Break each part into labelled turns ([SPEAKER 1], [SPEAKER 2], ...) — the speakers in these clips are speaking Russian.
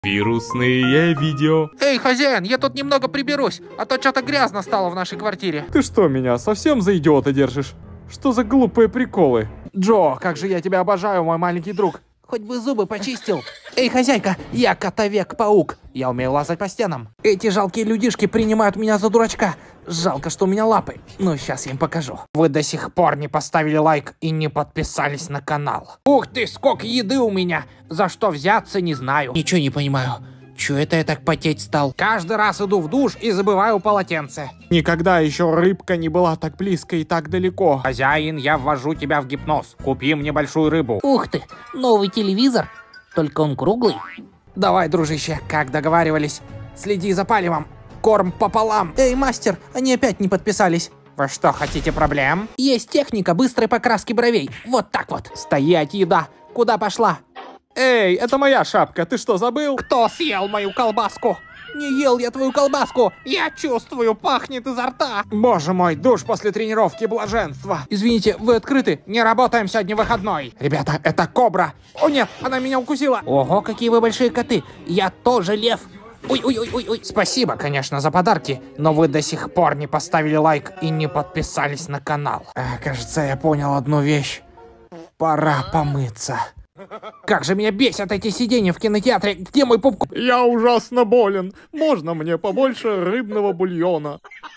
[SPEAKER 1] Вирусные видео.
[SPEAKER 2] Эй, хозяин, я тут немного приберусь, а то что-то грязно стало в нашей квартире.
[SPEAKER 1] Ты что, меня совсем за идиота держишь? Что за глупые приколы?
[SPEAKER 2] Джо, как же я тебя обожаю, мой маленький друг. Хоть бы зубы почистил. Эй, хозяйка, я Котовек-паук. Я умею лазать по стенам. Эти жалкие людишки принимают меня за дурачка. Жалко, что у меня лапы. Ну, сейчас я им покажу. Вы до сих пор не поставили лайк и не подписались на канал. Ух ты, сколько еды у меня. За что взяться, не знаю. Ничего не понимаю. Чё это я так потеть стал? Каждый раз иду в душ и забываю полотенце.
[SPEAKER 1] Никогда еще рыбка не была так близко и так далеко.
[SPEAKER 2] Хозяин, я ввожу тебя в гипноз. Купи мне большую рыбу. Ух ты, новый телевизор. Только он круглый. Давай, дружище, как договаривались. Следи за палевом. Корм пополам. Эй, мастер, они опять не подписались. Вы что, хотите проблем? Есть техника быстрой покраски бровей. Вот так вот. Стоять, еда. Куда пошла?
[SPEAKER 1] Эй, это моя шапка, ты что, забыл?
[SPEAKER 2] Кто съел мою колбаску? Не ел я твою колбаску. Я чувствую, пахнет изо рта.
[SPEAKER 1] Боже мой, душ после тренировки, блаженство.
[SPEAKER 2] Извините, вы открыты? Не работаем сегодня выходной. Ребята, это кобра. О нет, она меня укусила. Ого, какие вы большие коты. Я тоже лев. Ой. Спасибо, конечно, за подарки, но вы до сих пор не поставили лайк и не подписались на канал. Кажется, я понял одну вещь. Пора помыться. Как же меня бесят эти сиденья в кинотеатре. Где мой попкорн?
[SPEAKER 1] Я ужасно болен. Можно мне побольше рыбного бульона?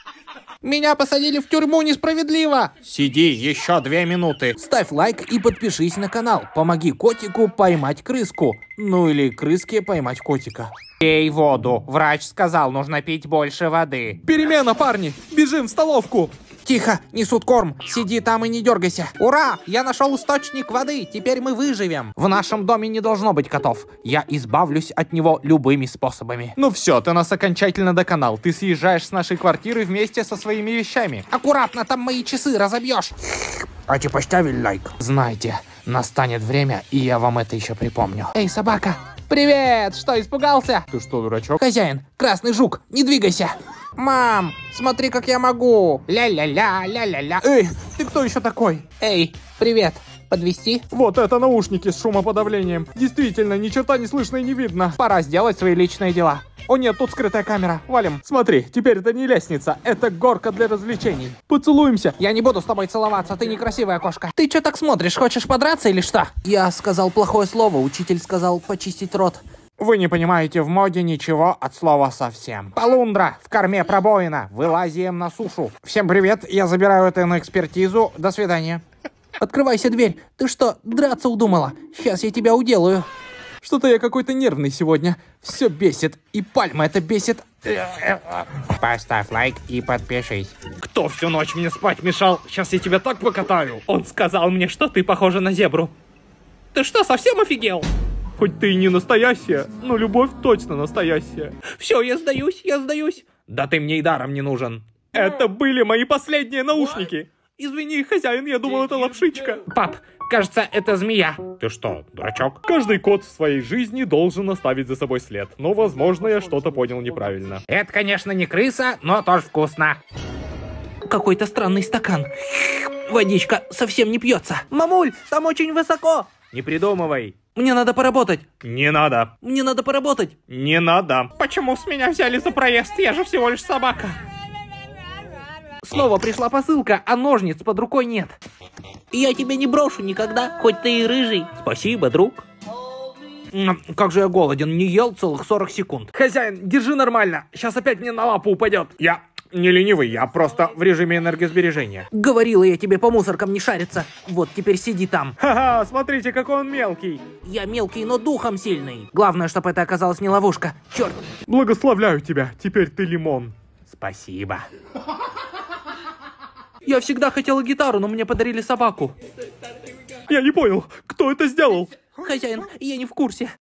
[SPEAKER 2] Меня посадили в тюрьму несправедливо.
[SPEAKER 1] Сиди еще 2 минуты.
[SPEAKER 2] Ставь лайк и подпишись на канал. Помоги котику поймать крыску. Ну или крыске поймать котика. Пей воду. Врач сказал, нужно пить больше воды.
[SPEAKER 1] Перемена, парни. Бежим в столовку.
[SPEAKER 2] Тихо, несут корм. Сиди там и не дергайся. Ура! Я нашел источник воды. Теперь мы выживем. В нашем доме не должно быть котов. Я избавлюсь от него любыми способами.
[SPEAKER 1] Ну все, ты нас окончательно доконал. Ты съезжаешь с нашей квартиры вместе со своими вещами.
[SPEAKER 2] Аккуратно, там мои часы разобьешь. А ты поставили лайк? Знаете, настанет время, и я вам это еще припомню. Эй, собака! Привет! Что, испугался?
[SPEAKER 1] Ты что, дурачок?
[SPEAKER 2] Хозяин, красный жук, не двигайся. Мам, смотри, как я могу. Ля-ля-ля, ля-ля-ля.
[SPEAKER 1] Эй, ты кто еще такой?
[SPEAKER 2] Эй, привет. Подвезти?
[SPEAKER 1] Вот это наушники с шумоподавлением. Действительно, ни черта не слышно и не видно.
[SPEAKER 2] Пора сделать свои личные дела.
[SPEAKER 1] О нет, тут скрытая камера. Валим. Смотри, теперь это не лестница, это горка для развлечений. Поцелуемся.
[SPEAKER 2] Я не буду с тобой целоваться, ты некрасивая кошка. Ты что так смотришь, хочешь подраться или что? Я сказал плохое слово, учитель сказал почистить рот.
[SPEAKER 1] Вы не понимаете в моде ничего от слова совсем.
[SPEAKER 2] Полундра, в корме пробоина, вылазим на сушу.
[SPEAKER 1] Всем привет, я забираю это на экспертизу. До свидания.
[SPEAKER 2] Открывайся дверь. Ты что, драться удумала? Сейчас я тебя уделаю.
[SPEAKER 1] Что-то я какой-то нервный сегодня. Все бесит. И пальма это бесит.
[SPEAKER 2] Поставь лайк и подпишись.
[SPEAKER 1] Кто всю ночь мне спать мешал? Сейчас я тебя так покатаю. Он сказал мне, что ты похожа на зебру.
[SPEAKER 2] Ты что, совсем офигел?
[SPEAKER 1] Хоть ты и не настоящая, но любовь точно настоящая.
[SPEAKER 2] Все, я сдаюсь.
[SPEAKER 1] Да ты мне и даром не нужен. Это были мои последние наушники. Извини, хозяин, я думал, это лапшичка.
[SPEAKER 2] Пап, кажется, это змея.
[SPEAKER 1] Ты что, дурачок? Каждый кот в своей жизни должен оставить за собой след. Но, возможно, я что-то понял неправильно.
[SPEAKER 2] Это, конечно, не крыса, но тоже вкусно. Какой-то странный стакан. Водичка совсем не пьется. Мамуль, там очень высоко.
[SPEAKER 1] Не придумывай.
[SPEAKER 2] Мне надо поработать.
[SPEAKER 1] Не надо.
[SPEAKER 2] Мне надо поработать.
[SPEAKER 1] Не надо.
[SPEAKER 2] Почему с меня взяли за проезд? Я же всего лишь собака. Снова пришла посылка, а ножниц под рукой нет. Я тебя не брошу никогда, хоть ты и рыжий. Спасибо, друг. Как же я голоден, не ел целых 40 секунд.
[SPEAKER 1] Хозяин, держи нормально. Сейчас опять мне на лапу упадет. Я не ленивый, я просто в режиме энергосбережения.
[SPEAKER 2] Говорила я тебе по мусоркам не шариться. Вот теперь сиди там.
[SPEAKER 1] Ха-ха, смотрите, какой он мелкий.
[SPEAKER 2] Я мелкий, но духом сильный. Главное, чтобы это оказалась не ловушка. Черт.
[SPEAKER 1] Благословляю тебя, теперь ты лимон.
[SPEAKER 2] Спасибо. Я всегда хотела гитару, но мне подарили собаку.
[SPEAKER 1] Я не понял, кто это сделал?
[SPEAKER 2] Хозяин, я не в курсе.